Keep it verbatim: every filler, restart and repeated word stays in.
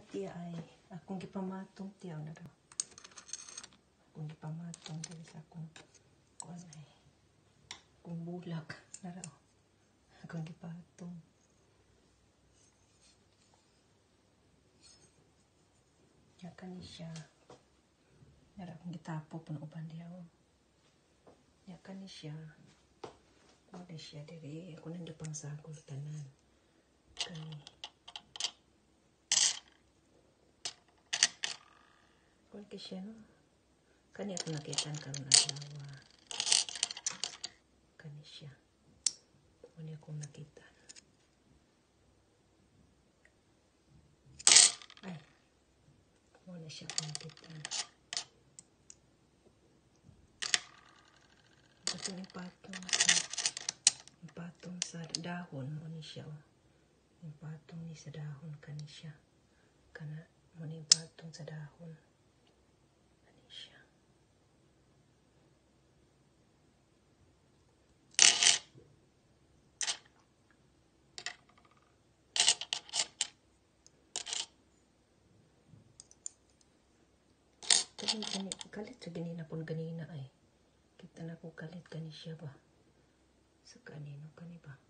tiya ay akong gipamatong tiya na daw. Akong gipamatong dili sa akong kuan ay akong bulak na daw. Akong gipatong. Yaka ni siya. Nara akong gitapo po ng uban diya. Yaka ni siya. Wala siya diri. Ako nang pang sagol tanan. Kani. Kung ka siya, no? Kani ako nakitan karon adlaw. Kani siya. Kani ako nakita. Ay. Wala siya akong nakita. Ito yung patong sa yung patong sa dahon mo ni siya. Oh. Yung patong ni sa dahon kani siya. Kana mo ni patong sa dahon. Kani siya. Kani kani kalit sa ganina pun ganina ay. Kita na ko kalit kani siya ba. Sa kanino kani ba.